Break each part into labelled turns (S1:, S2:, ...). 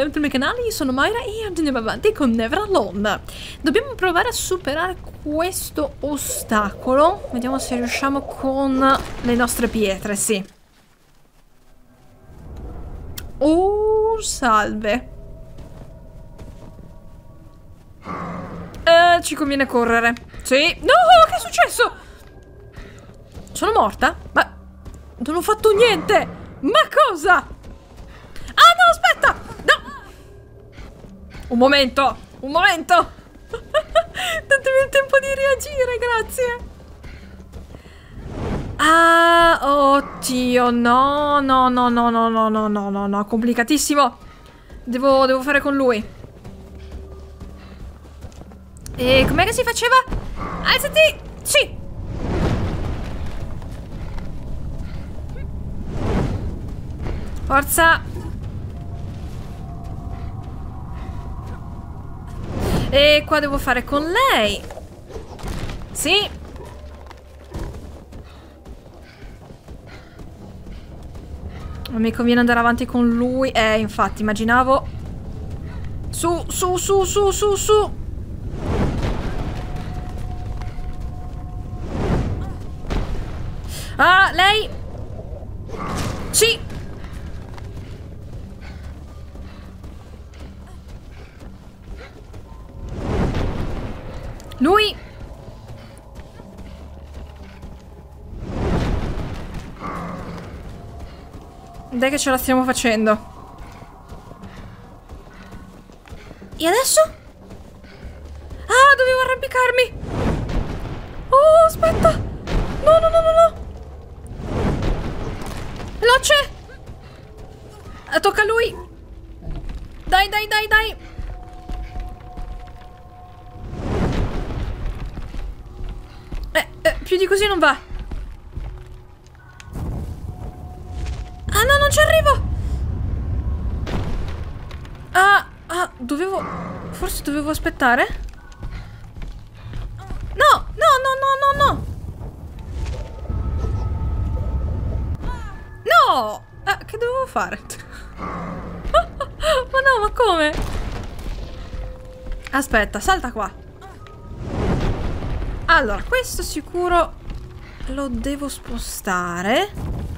S1: benvenuti al mio canale, io sono Mayra e oggi andiamo avanti con Never Alone. Dobbiamo provare a superare questo ostacolo. Vediamo se riusciamo con le nostre pietre, sì. Oh, salve. Ci conviene correre. Sì. No, che è successo? Sono morta? Ma non ho fatto niente. Ma cosa? Ah no, aspetta. No. Un momento. Un momento. Datemi il tempo di reagire, grazie. Ah, oddio. No, no, no, no, no, no, no, no, no, no. Complicatissimo. Devo fare con lui. E com'è che si faceva? Alzati! Sì! Forza! E qua devo fare con lei. Sì! Non mi conviene andare avanti con lui. Infatti, immaginavo. Su, su, su, su, su, su! Ah, lei! Sì! Lui! Dai che ce la stiamo facendo. E adesso? Ah, dovevo arrampicarmi! Oh, aspetta! No, no, no, no, no! Veloce! Tocca a lui! Dai, dai, dai, dai! Più di così non va! Ah no, non ci arrivo! Dovevo... Forse dovevo aspettare? No! No, no, no, no, no! No! Che dovevo fare? Ma no, ma come? Aspetta, salta qua. Allora, questo sicuro lo devo spostare.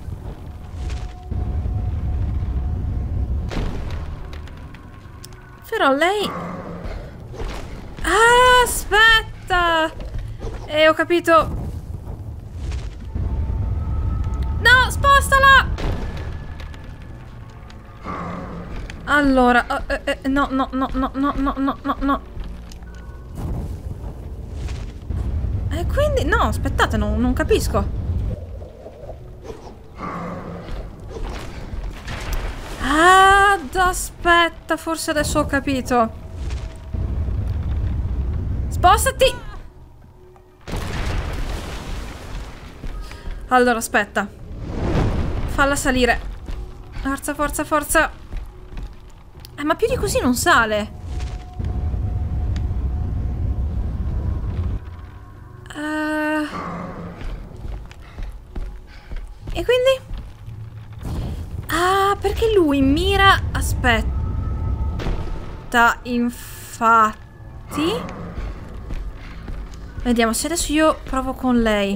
S1: Però lei... Ah, aspetta! Ho capito. No, spostala! Allora, no, no, no, no, no, no, no, no, no. E quindi, no, aspettate, non capisco. Aspetta, forse adesso ho capito. Spostati! Allora, aspetta. Falla salire. Forza, forza, forza. Ma più di così non sale. E quindi? Ah, perché lui mira... Aspetta, infatti... Vediamo, se adesso io provo con lei.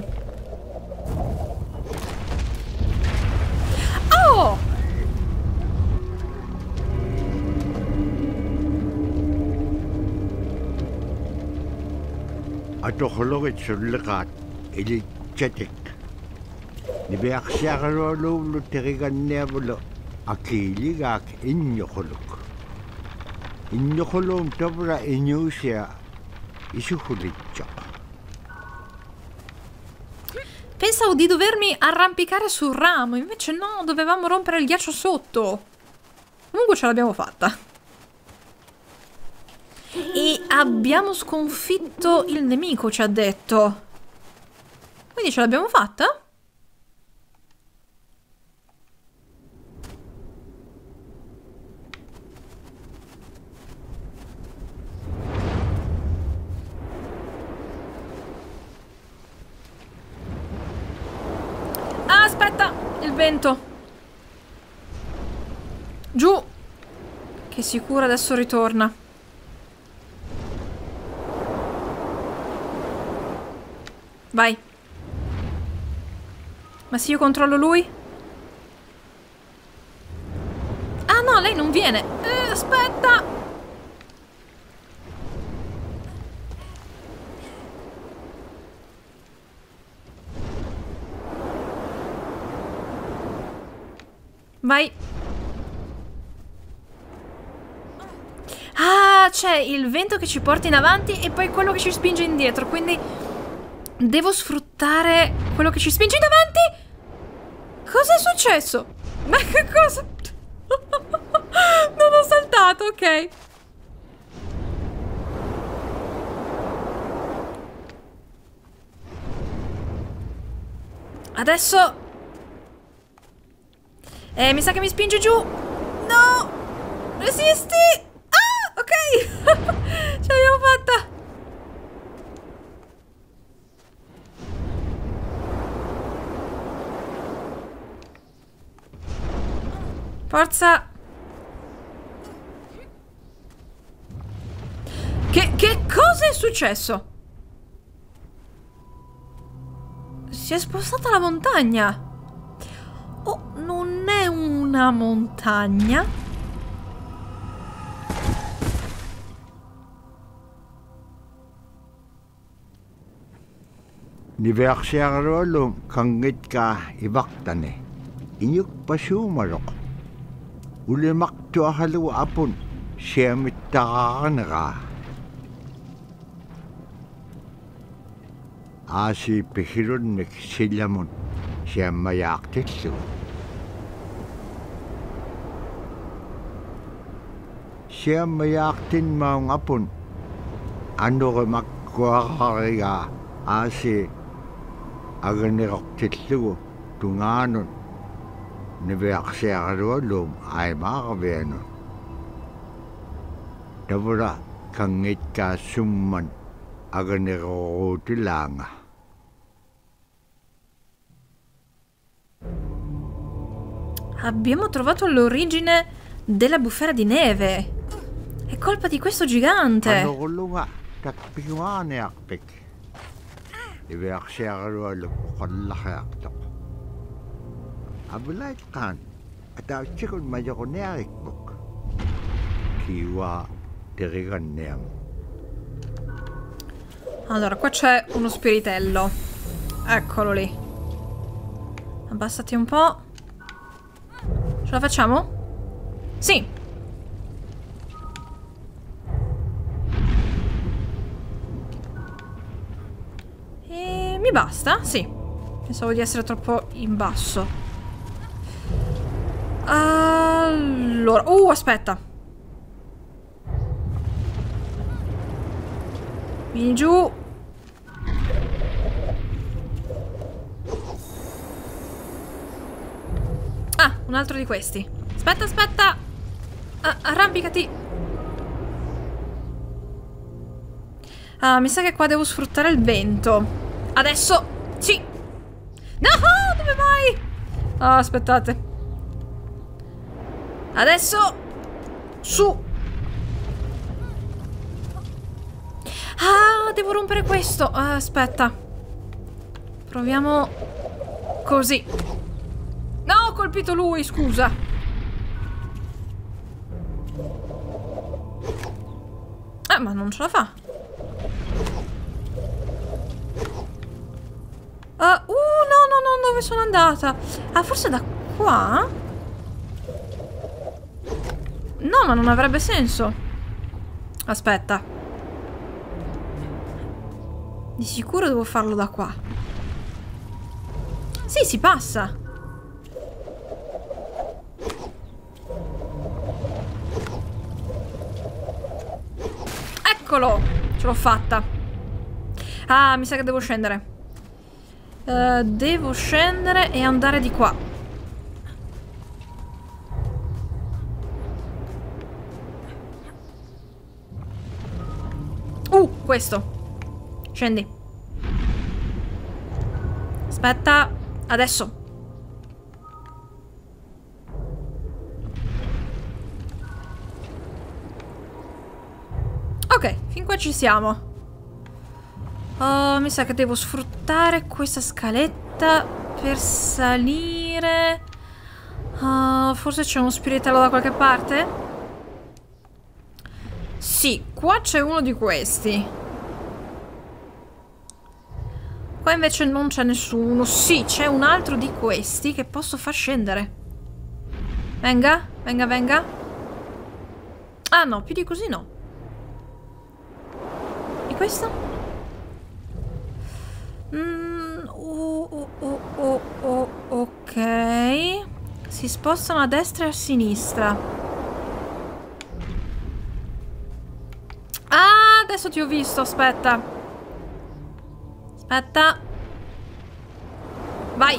S1: Oh!
S2: Atokhologet sulleqaat ilitsatik nibiaqsiaqalualuullu teriganniavulu akiiligaak inñoquluk inñoquluum tavra iñuusia isuhulitsa.
S1: Pensavo di dovermi arrampicare sul ramo, invece no, dovevamo rompere il ghiaccio sotto. Comunque ce l'abbiamo fatta. E abbiamo sconfitto il nemico, ci ha detto. Quindi ce l'abbiamo fatta? Aspetta, il vento. Giù. Che sicuro adesso ritorna. Vai. Ma se io controllo lui? Ah no, lei non viene. Aspetta. Vai. Ah, c'è il vento che ci porta in avanti e poi quello che ci spinge indietro, quindi devo sfruttare quello che ci spinge in avanti. Cos'è successo? Ma che cosa? Non ho saltato, ok. Adesso mi sa che mi spinge giù. No! Resisti! Ah, ok. Ce l'abbiamo fatta. Forza. Che cosa è successo? Si è spostata la montagna. Oh, non è una montagna.
S2: Niversiarluallum kangitka ivaktane. Inyuk pasumarok. Ulimaktuahalu apun siamittaqaranera. Aasi pihirunnik sillamun siammayaaqtillu. Siammayaaqtin maung apun anuremakkuaqariga aasi aganiroqtillugu tungaanun niviaqsiaqaluallum aimaaqavianun. Tavura kangitkaa summan aganiroruutilaanga.
S1: Abbiamo trovato l'origine della bufera di neve. È colpa di questo gigante.
S2: Anurullunga takpiguaaniaqpik. Niviaqsiaqaluallum qallaqiaqtoq. Abulaitqaan atautsikun majoquniarikmuk. Kiwa teriganniam.
S1: Allora, qua c'è uno spiritello. Eccolo lì. Abbassati un po'. Ce la facciamo? Sì. E mi basta? Sì. Pensavo di essere troppo in basso. Allora, aspetta. Vieni giù. Ah, un altro di questi. Aspetta, aspetta. Arrampicati. Ah, mi sa che qua devo sfruttare il vento. Adesso. Sì. No, dove vai? Ah, aspettate. Adesso. Su. Ah, devo rompere questo. Aspetta. Proviamo così. No, ho colpito lui, scusa. Ma non ce la fa. No, dove sono andata? Ah, forse da qua? No, ma non avrebbe senso. Aspetta. Di sicuro devo farlo da qua. Sì, si passa. Eccolo. Ce l'ho fatta. Ah, mi sa che devo scendere. Devo scendere e andare di qua. Questo. Scendi. Aspetta. Adesso. fin qua ci siamo. Oh, mi sa che devo sfruttare questa scaletta per salire. Forse c'è uno spiritello da qualche parte? Sì, qua c'è uno di questi. Qua invece non c'è nessuno. Sì, c'è un altro di questi che posso far scendere. Venga, venga, venga. Ah no, più di così no. E questo? Ok. Si spostano a destra e a sinistra. Ah, adesso ti ho visto, aspetta. Aspetta. Vai.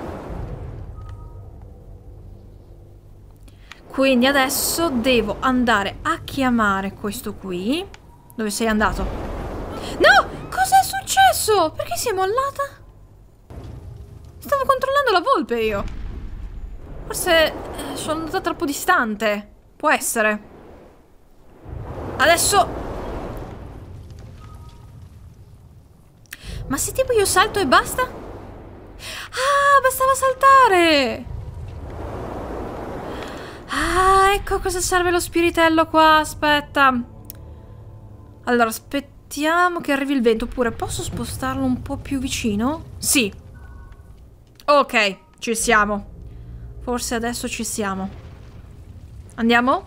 S1: Quindi adesso devo andare a chiamare questo qui. Dove sei andato? No! Cos'è successo? Perché si è mollata? Stavo controllando la volpe io. Forse sono andata troppo distante. Può essere. Adesso. Ma se tipo io salto e basta? Ah, bastava saltare. Ah, ecco cosa serve lo spiritello qua. Aspetta. Allora, aspettiamo che arrivi il vento. Oppure posso spostarlo un po' più vicino? Sì. Ok, ci siamo. Forse adesso ci siamo. Andiamo?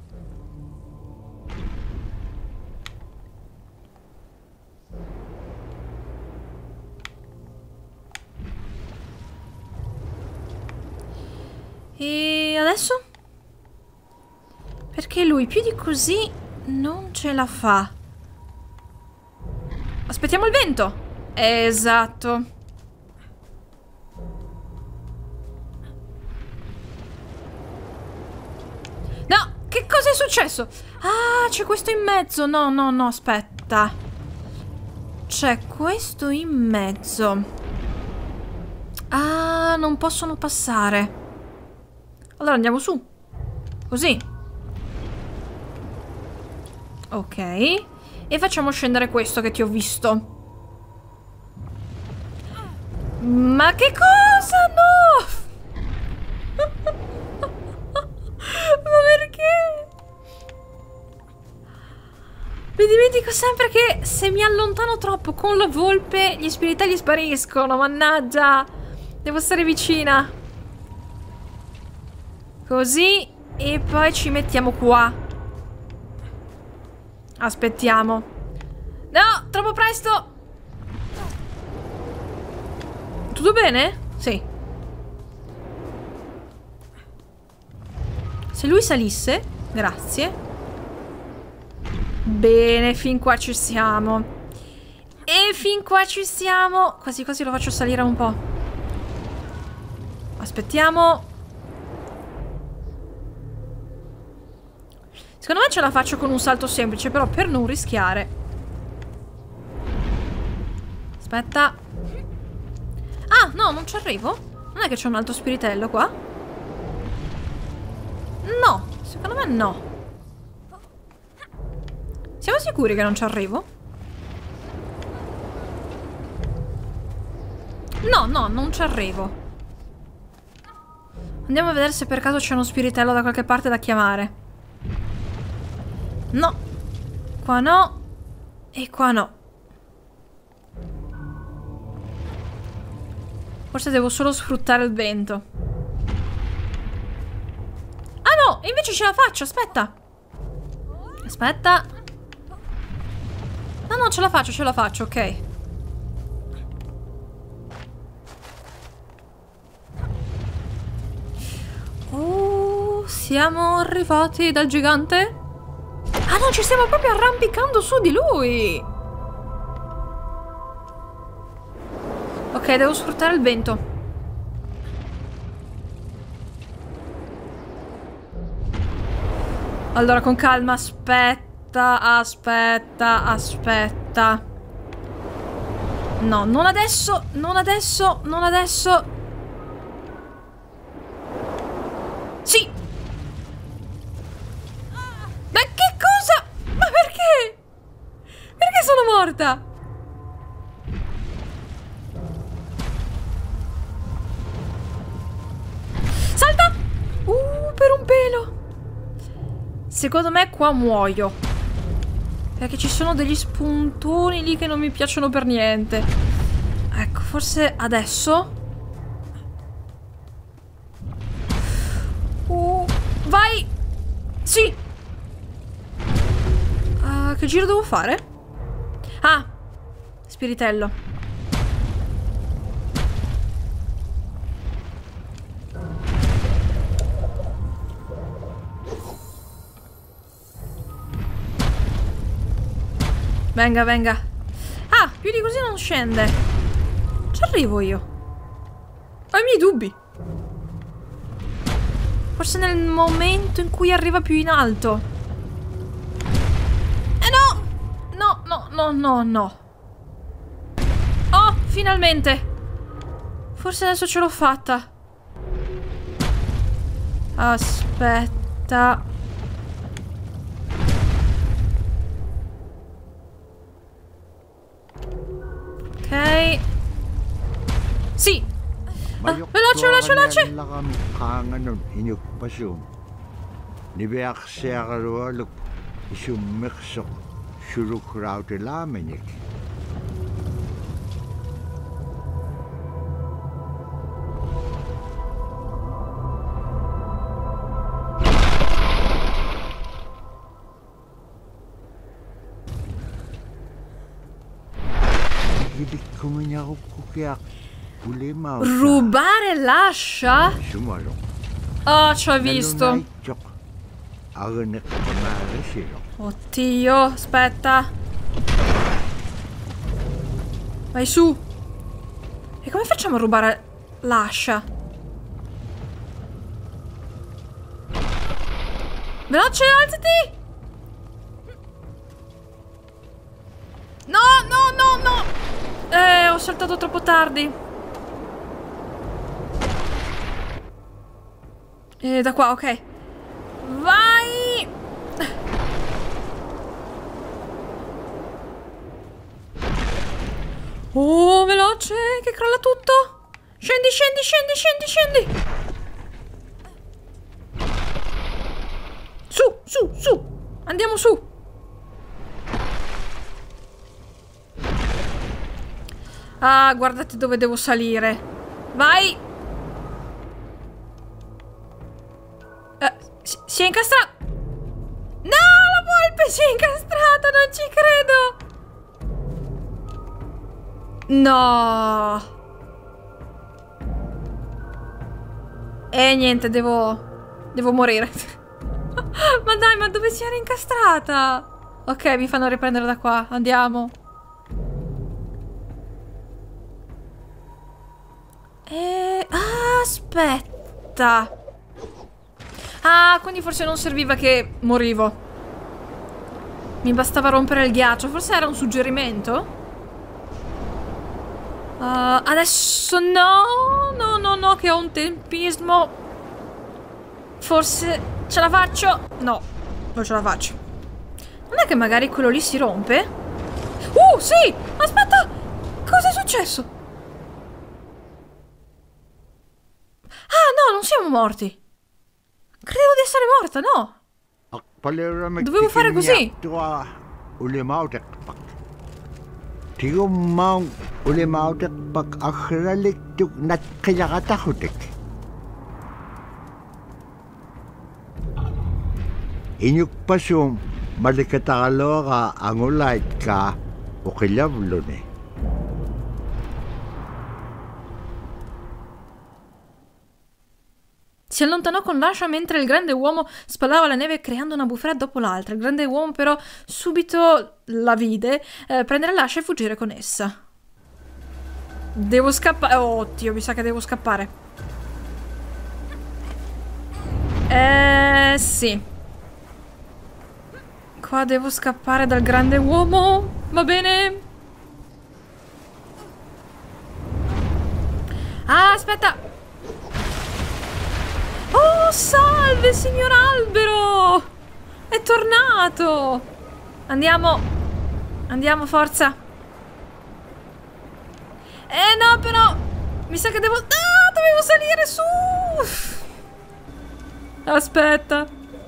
S1: E adesso? Perché lui più di così non ce la fa. Aspettiamo il vento. Esatto. No, che cosa è successo? Ah, c'è questo in mezzo. No, no, no, aspetta. C'è questo in mezzo. Ah, non possono passare. Allora andiamo su. Così. Ok. E facciamo scendere questo che ti ho visto. Ma che cosa? No! Ma perché? Mi dimentico sempre che se mi allontano troppo con la volpe gli spiritelli spariscono. Mannaggia. Devo stare vicina. Così. E poi ci mettiamo qua. Aspettiamo. No, troppo presto. Tutto bene? Sì. Se lui salisse, grazie. Bene, fin qua ci siamo. E fin qua ci siamo. Quasi quasi lo faccio salire un po'. Aspettiamo. Secondo me ce la faccio con un salto semplice, però per non rischiare. Aspetta. Ah, no, non ci arrivo? Non è che c'è un altro spiritello qua? No, secondo me no. Siamo sicuri che non ci arrivo? No, no, non ci arrivo. Andiamo a vedere se per caso c'è uno spiritello da qualche parte da chiamare. No. Qua no. E qua no. Forse devo solo sfruttare il vento. Ah no, invece ce la faccio, aspetta. Aspetta. No, no, ce la faccio, ok. Oh, siamo arrivati dal gigante? Ah no, ci stiamo proprio arrampicando su di lui. Ok, devo sfruttare il vento. Allora, con calma, aspetta, aspetta, aspetta. No, non adesso, non adesso, non adesso. Sì. Ma che cosa? Ma perché? morta! Salta! Per un pelo! Secondo me qua muoio. Perché ci sono degli spuntoni lì che non mi piacciono per niente. Ecco, forse adesso... vai! Sì! Che giro devo fare? Ah! Spiritello. Venga, venga. Ah, più di così non scende. Ci arrivo io. Ho i miei dubbi. Forse nel momento in cui arriva più in alto. No! No, no, no, no, no. Oh, finalmente. Forse adesso ce l'ho fatta. Aspetta. Ok. Sì. Veloce, veloce, veloce. Rubare l'ascia? Oh, ci ho visto. Oddio, aspetta. Vai su. E come facciamo a rubare l'ascia? Veloce, alzati! No, no, no, no! Ho saltato troppo tardi. Da qua, ok. Vai! Oh, veloce, che crolla tutto. Scendi, scendi, scendi, scendi, scendi. Su, su, su. Andiamo su. Ah, guardate dove devo salire. Vai. Si è incastrata. No, la volpe si è incastrata, non ci credo. No. Niente, devo morire. Ma dai, ma dove si era incastrata? Ok, mi fanno riprendere da qua. Andiamo. Aspetta. Ah, quindi forse non serviva che morivo. Mi bastava rompere il ghiaccio. Forse era un suggerimento? Adesso no. No, no, no, che ho un tempismo. Forse ce la faccio. No, non ce la faccio. Non è che magari quello lì si rompe? Sì! Aspetta! Cosa è successo? Ah, no, non siamo morti. Credevo di essere morta, no? Dovevo fare così.
S2: Inyukpasum malikataloga angulait ka ukilavlune.
S1: Si allontanò con l'ascia mentre il grande uomo spalava la neve creando una bufera dopo l'altra. Il grande uomo però subito la vide prendere l'ascia e fuggire con essa. Devo scappare. Oh, Dio, mi sa che devo scappare. Sì. Qua devo scappare dal grande uomo. Va bene. Ah, aspetta. Oh, salve, signor albero! È tornato! Andiamo. Andiamo, forza. No, però... Mi sa che devo... Ah, dovevo salire su! Aspetta.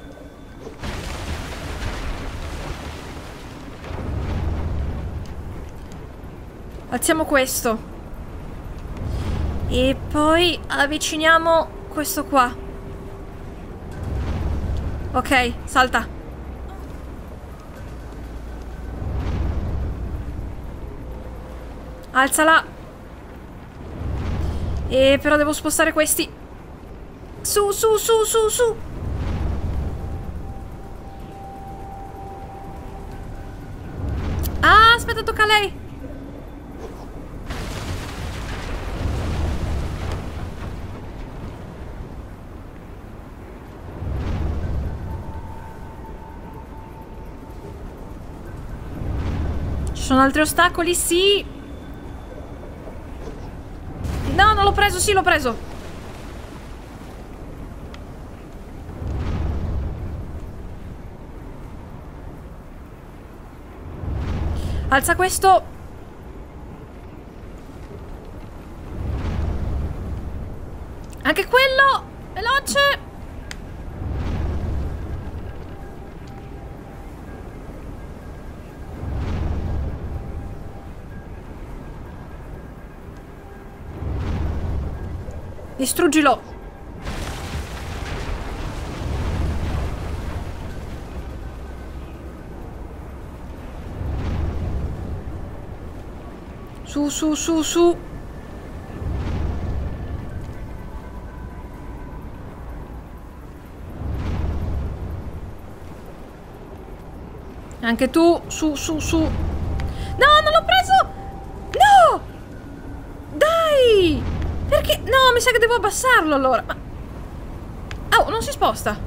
S1: Alziamo questo. E poi avviciniamo questo qua. Ok, salta. Alzala. E però devo spostare questi. Su, su, su, su, su. Ah, aspetta, tocca a lei. Ci sono altri ostacoli? Sì. No, non l'ho preso, sì, l'ho preso. Alza questo. Anche quello. Veloce. Distruggilo. Su, su, su, su. Anche tu, su, su, su. No, non l'ho preso! No! Dai! Perché? No, mi sa che devo abbassarlo allora. Ma... Oh, non si sposta.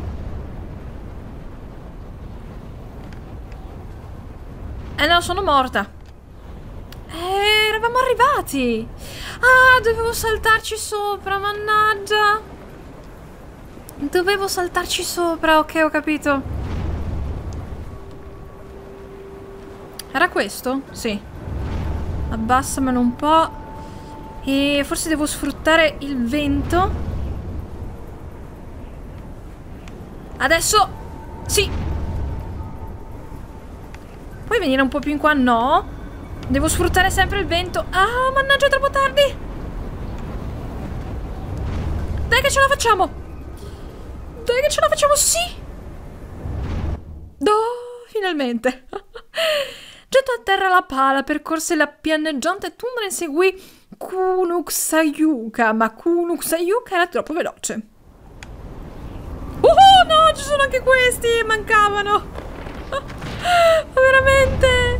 S1: No, sono morta. Eravamo arrivati. Ah, dovevo saltarci sopra, mannaggia. Dovevo saltarci sopra, ok, ho capito. Era questo? Sì. Abbassamelo un po'. E forse devo sfruttare il vento. Adesso. Sì. Puoi venire un po' più in qua? No. Devo sfruttare sempre il vento. Ah, mannaggia, è troppo tardi. Dai che ce la facciamo. Dai che ce la facciamo, sì. Oh, finalmente. Gettò a terra la pala, percorse la pianeggiante tundra e inseguì Kunuksayuka, ma Kunuksayuka era troppo veloce. Oh no, ci sono anche questi, mancavano. Veramente.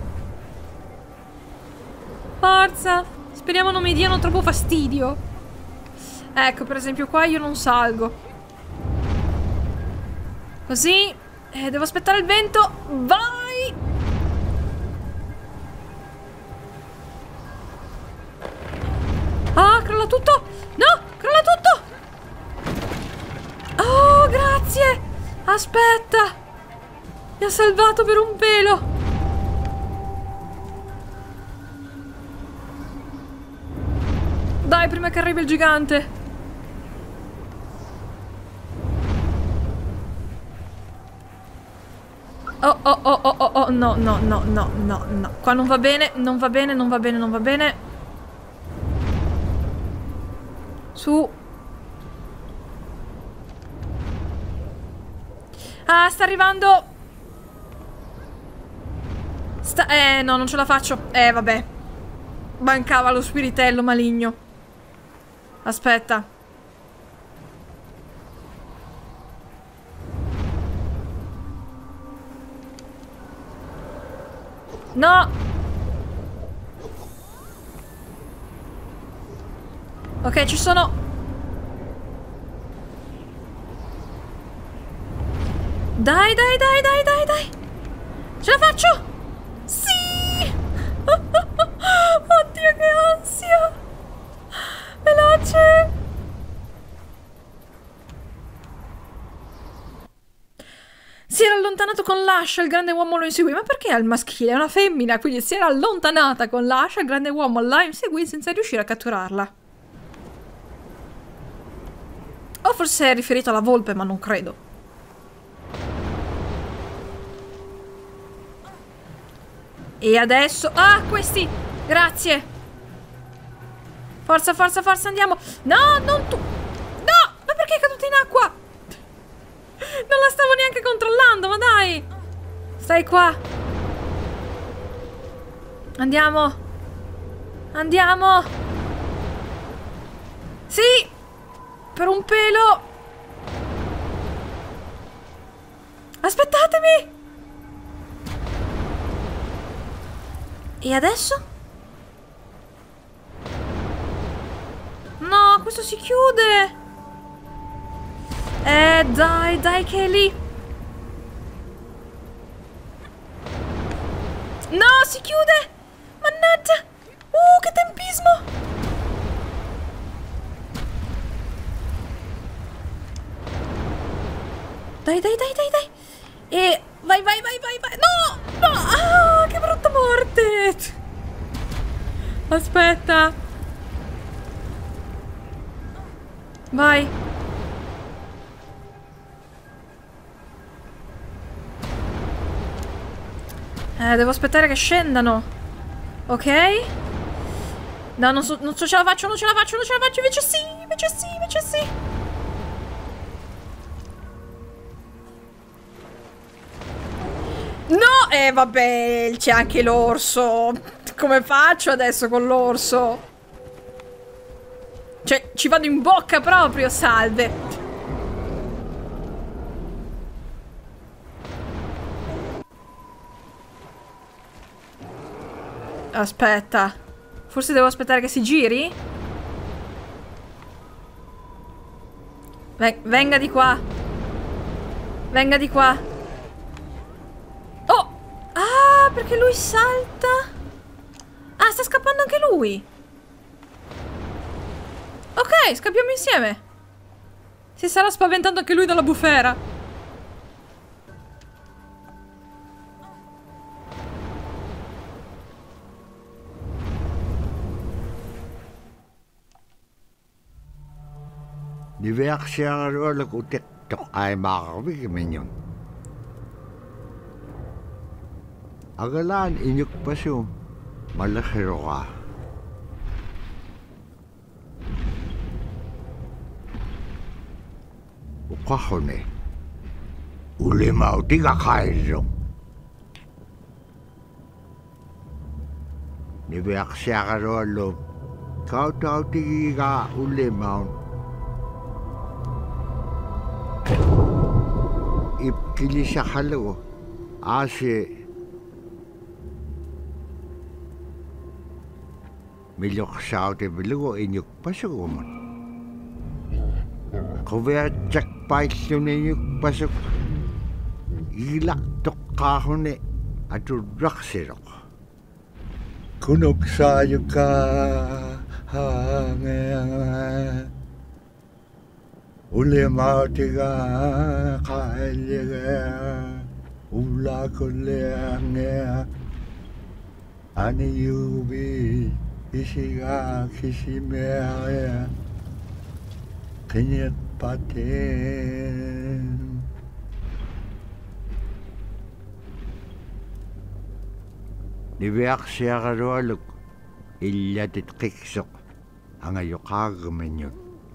S1: Forza. Speriamo non mi diano troppo fastidio. Ecco, per esempio qua io non salgo. Così. Devo aspettare il vento. Vai. Ah, crolla tutto. No, crolla tutto. Oh, grazie. Aspetta. Mi ha salvato per un pelo. Dai, prima che arrivi il gigante. Oh, oh, oh, oh, oh, oh, no, no, no, no, no, no. Qua non va bene, non va bene, non va bene, non va bene. Su. Ah, sta arrivando. No, non ce la faccio. Vabbè. Mancava lo spiritello maligno. Aspetta. No. Ok, ci sono. Dai, dai, dai, dai, dai, dai. Ce la faccio? Sì. Oddio, che ansia. Veloce. Si era allontanato allontanato con l'ascia, il grande uomo lo inseguì. Ma perché è il maschile? È una femmina, quindi si era allontanata con l'ascia, il grande uomo la inseguì senza riuscire a catturarla. O forse è riferito alla volpe, ma non credo. E adesso... Ah, questi! Grazie! Forza, forza, forza, andiamo! No, non tu! No! Ma perché è caduta in acqua? Non la stavo neanche controllando, ma dai! Stai qua! Andiamo! Andiamo! Sì! Per un pelo! Aspettatemi! E adesso? No, questo si chiude! Dai, dai che è lì! No, si chiude! Mannaggia! Che tempismo! Dai, dai, dai, dai, dai! E... Vai, vai, vai, vai, vai! No! No! Ah, che brutta morte! Aspetta! Vai! Devo aspettare che scendano. Ok? No, non so ce la faccio, non ce la faccio, non ce la faccio. Invece sì, invece sì, invece sì. No, vabbè, c'è anche l'orso. Come faccio adesso con l'orso? Cioè, ci vado in bocca proprio, salve. Aspetta. Forse devo aspettare che si giri? Venga di qua. Venga di qua. Oh! Ah, perché lui salta. Ah, sta scappando anche lui. Ok, scappiamo insieme. Si sarà spaventato anche lui dalla bufera.
S2: Diversjärjellä kun TikTok ei marvi minun. Agalaan inyuk pasu malakiroka. Ukahone. Ulimau tiga kairo. Diversjärjellä kautau tiga ulimau. Ipkilisakalu ase miloksaute bilugo inyuk pasuguman. Kovea jakpaillune inyuk pasuk ilak tokkahune aturaksirok. Kunok sayuka hangea. Ulimau tiga kailega ula kuleangea ani yubi isiga kisimea kenyet paten niveak siagarualuk illatit kiksok angayuqaagmenyut.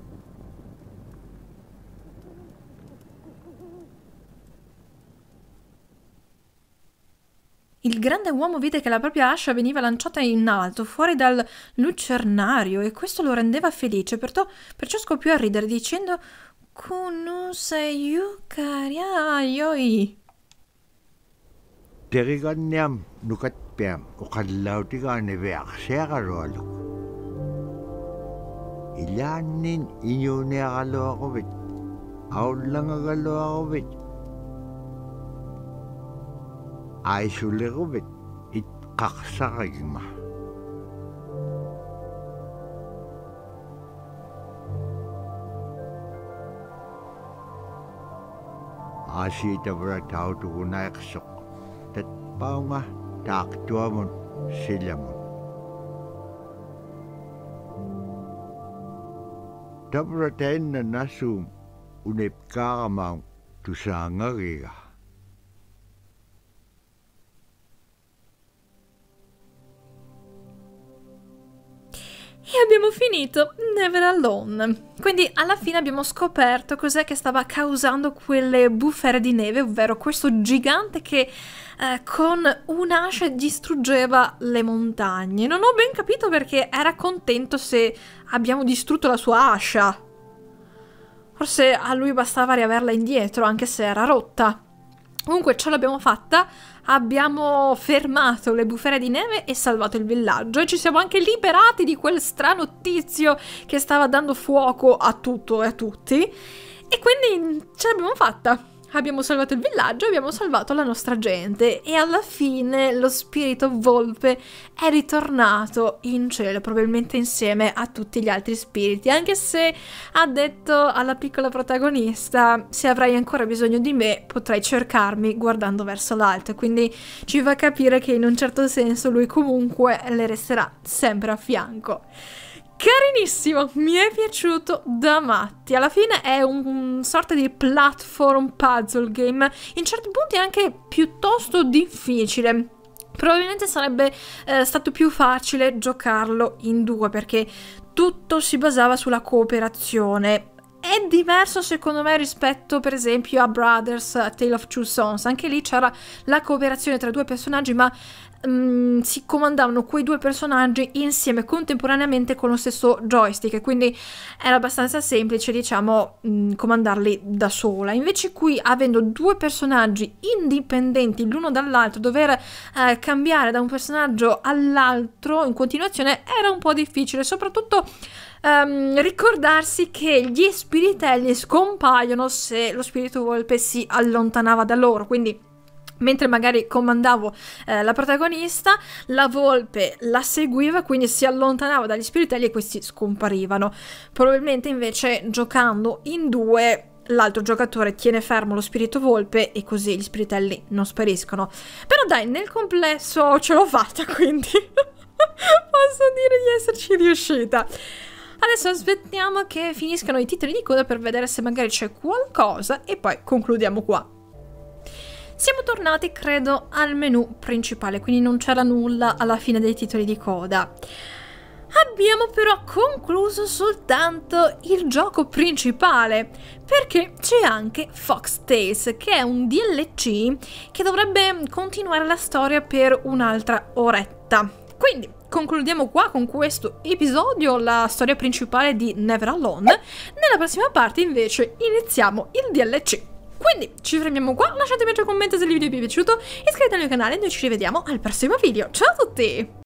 S1: Il grande uomo vide che la propria ascia veniva lanciata in alto, fuori dal lucernario, e questo lo rendeva felice, perciò scoppiò a ridere dicendo Kunusei yukariayoi.
S2: Teriganniam nukatpiam uqallautigaani viaqsiaqarualuk. Ilaannin iñuuniaqaluaquvit aullangagaluaquvit aisuleruvit itqaqsaqagma. Asita beratau tu naik sok. Tet paunga tak tuamun silamun. Tabratain na nasum unep karamang tusangariga.
S1: E abbiamo finito Never Alone. Quindi alla fine abbiamo scoperto cos'è che stava causando quelle bufere di neve, ovvero questo gigante che con un'ascia distruggeva le montagne. Non ho ben capito perché era contento se abbiamo distrutto la sua ascia. Forse a lui bastava riaverla indietro, anche se era rotta. Comunque ce l'abbiamo fatta, abbiamo fermato le bufere di neve e salvato il villaggio e ci siamo anche liberati di quel strano tizio che stava dando fuoco a tutto e a tutti e quindi ce l'abbiamo fatta. Abbiamo salvato il villaggio, abbiamo salvato la nostra gente e alla fine lo spirito volpe è ritornato in cielo, probabilmente insieme a tutti gli altri spiriti, anche se ha detto alla piccola protagonista: se avrai ancora bisogno di me potrai cercarmi guardando verso l'alto, quindi ci fa capire che in un certo senso lui comunque le resterà sempre a fianco. Carinissimo, mi è piaciuto da matti. Alla fine è un sorta di platform puzzle game, in certi punti anche piuttosto difficile. Probabilmente sarebbe stato più facile giocarlo in due perché tutto si basava sulla cooperazione. È diverso secondo me rispetto per esempio a Brothers, a Tale of Two Sons. Anche lì c'era la cooperazione tra due personaggi, ma si comandavano quei due personaggi insieme contemporaneamente con lo stesso joystick e quindi era abbastanza semplice, diciamo, comandarli da sola. Invece qui, avendo due personaggi indipendenti l'uno dall'altro, dover cambiare da un personaggio all'altro in continuazione era un po' difficile, soprattutto ricordarsi che gli spiritelli scompaiono se lo spirito volpe si allontanava da loro, quindi mentre magari comandavo la protagonista, la volpe la seguiva, quindi si allontanava dagli spiritelli e questi scomparivano. Probabilmente invece giocando in due l'altro giocatore tiene fermo lo spirito volpe e così gli spiritelli non spariscono. Però dai, nel complesso ce l'ho fatta, quindi posso dire di esserci riuscita. Adesso aspettiamo che finiscano i titoli di coda per vedere se magari c'è qualcosa e poi concludiamo qua. Siamo tornati, credo, al menu principale, quindi non c'era nulla alla fine dei titoli di coda. Abbiamo però concluso soltanto il gioco principale, perché c'è anche Fox Tales, che è un DLC che dovrebbe continuare la storia per un'altra oretta. Quindi concludiamo qua con questo episodio la storia principale di Never Alone. Nella prossima parte invece iniziamo il DLC. Quindi ci fermiamo qua, lasciatemi un commento se il video vi è piaciuto, iscrivetevi al mio canale e noi ci rivediamo al prossimo video. Ciao a tutti!